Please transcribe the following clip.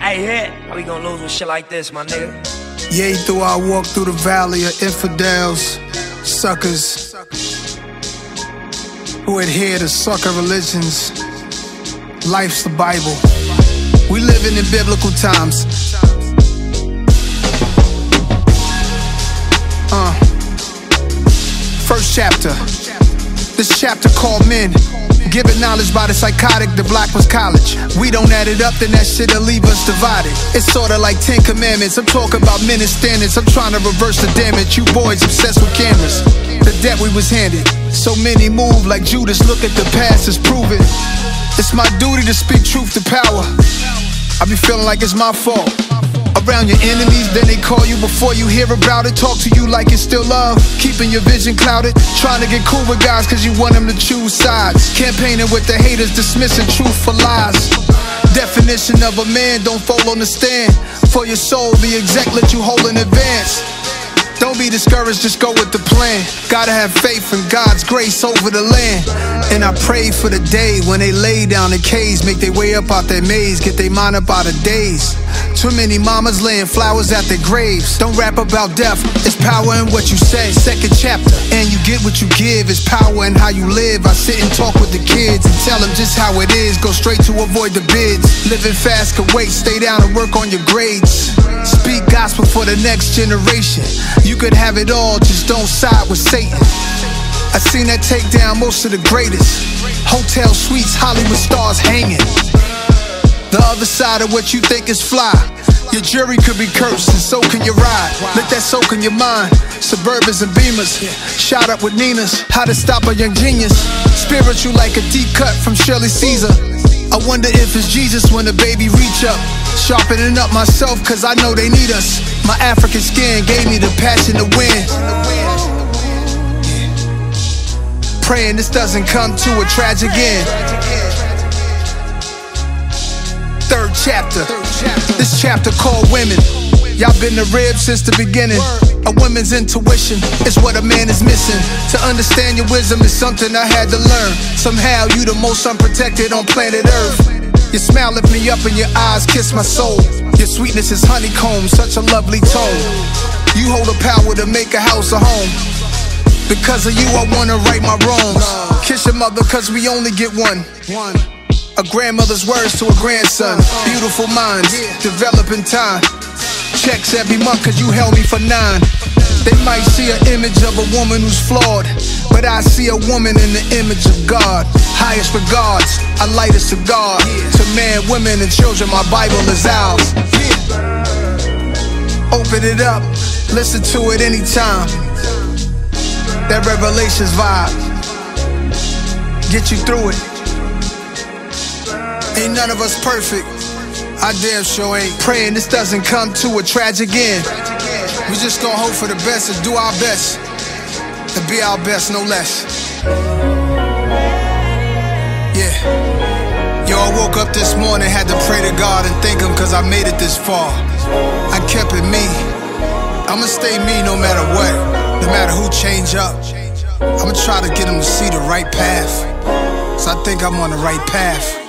Hey, hit. How we gonna lose with shit like this, my nigga? Yea, though I walk through the valley of infidels, suckers who adhere to sucker religions, life's the Bible. We living in biblical times. First chapter. This chapter called Men. Given knowledge by the psychotic, the block was college. We don't add it up, then that shit'll leave us divided. It's sorta like 10 commandments. I'm talking about men and standards. I'm trying to reverse the damage. You boys obsessed with cameras. The debt we was handed. So many move like Judas. Look at the past, it's proven. It's my duty to speak truth to power. I be feeling like it's my fault. Around your enemies, then they call you before you hear about it. Talk to you like it's still love, keeping your vision clouded. Trying to get cool with guys cause you want them to choose sides. Campaigning with the haters, dismissing truth for lies. Definition of a man, don't fall on the stand. For your soul, the exec let you hold in advance. Don't be discouraged, just go with the plan. Gotta have faith in God's grace over the land. And I pray for the day when they lay down in caves, make their way up out their maze, get their mind up out of days. Too many mamas laying flowers at their graves. Don't rap about death, it's power in what you say. Second chapter, and you get what you give. It's power in how you live. I sit and talk with the kids and tell them just how it is. Go straight to avoid the bids. Living fast could wait, stay down and work on your grades. Speak gospel for the next generation. You could have it all, just don't side with Satan. I seen that take down most of the greatest. Hotel suites, Hollywood stars hanging. The other side of what you think is fly. Your jury could be cursed and so can your ride. Let that soak in your mind. Suburbans and Beamers, shot up with Ninas. How to stop a young genius. Spiritual like a deep cut from Shirley Caesar. I wonder if it's Jesus when the baby reach up. Sharpening up myself cause I know they need us. My African skin gave me the passion to win. Praying this doesn't come to a tragic end. Third chapter. This chapter called Women. Y'all been the rib since the beginning. A woman's intuition is what a man is missing. To understand your wisdom is something I had to learn. Somehow you the most unprotected on planet Earth. Your smile lift me up and your eyes kiss my soul. Your sweetness is honeycomb, such a lovely tone. You hold the power to make a house a home. Because of you I wanna right my wrongs. Kiss your mother cause we only get one. A grandmother's words to a grandson. Beautiful minds, develop in time. Checks every month cause you held me for 9. They might see an image of a woman who's flawed, but I see a woman in the image of God. Highest regards, I light a cigar. To men, women, and children, my Bible is ours. Open it up, listen to it anytime. That Revelations vibe, get you through it. Ain't none of us perfect, I damn sure ain't. Praying this doesn't come to a tragic end. We just gon' hope for the best and do our best, and be our best, no less. Yeah. Yo, I woke up this morning, had to pray to God and thank Him cause I made it this far. I kept it me. I'ma stay me no matter what. No matter who change up, I'ma try to get them to see the right path. So I think I'm on the right path.